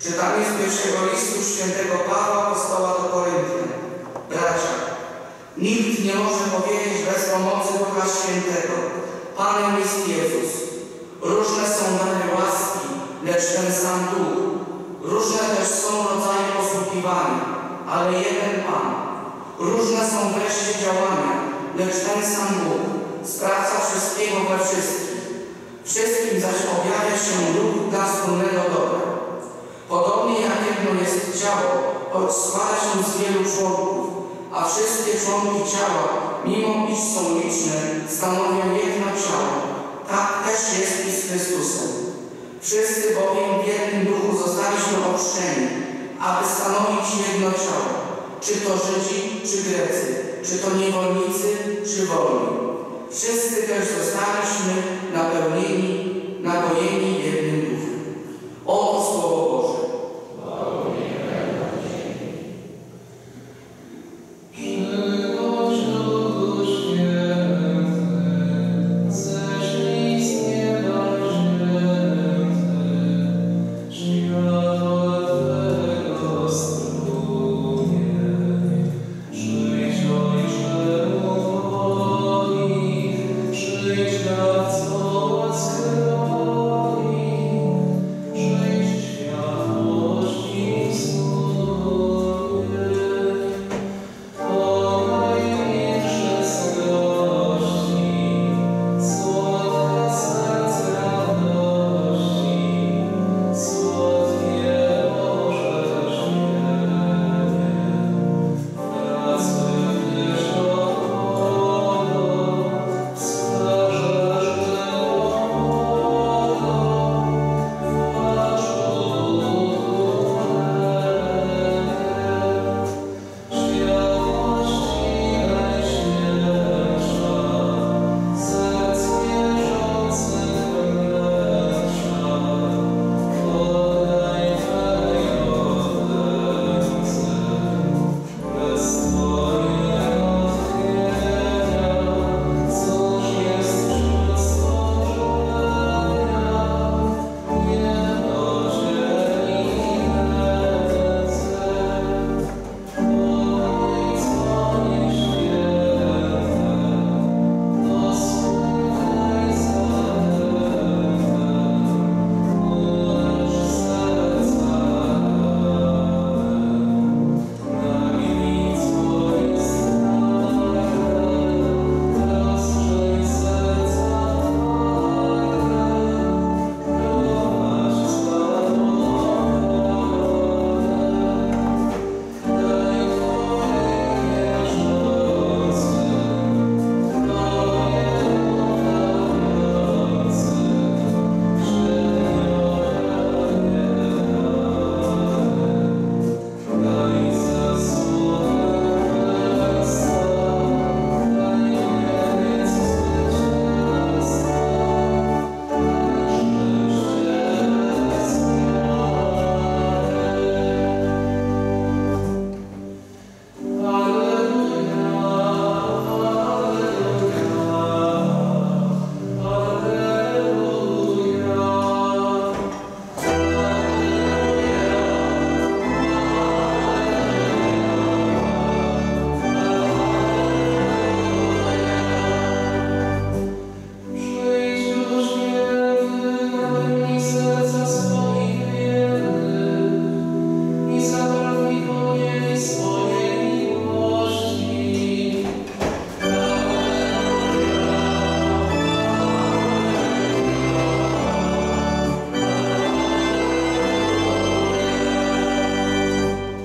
Czytanie z pierwszego listu świętego Pawła apostoła do Koryntian. Bracia, nikt nie może powiedzieć bez pomocy Ducha Świętego: Panem jest Jezus. Różne są dary łaski, lecz ten sam Duch. Różne też są rodzaje posługiwania, ale jeden Pan. Różne są wreszcie działania, lecz ten sam Bóg, sprawca wszystkiego we wszystkim. Wszystkim zaś objawia się Duch dla wspólnego dobra. Podobnie jak jedno jest ciało, choć składa się z wielu członków, a wszystkie członki ciała, mimo iż są liczne, stanowią jedno ciało. Tak też jest i z Chrystusem. Wszyscy bowiem w jednym duchu zostaliśmy ochrzczeni, aby stanowić jedno ciało, czy to Żydzi, czy Grecy, czy to niewolnicy, czy wolni. Wszyscy też zostaliśmy napełnieni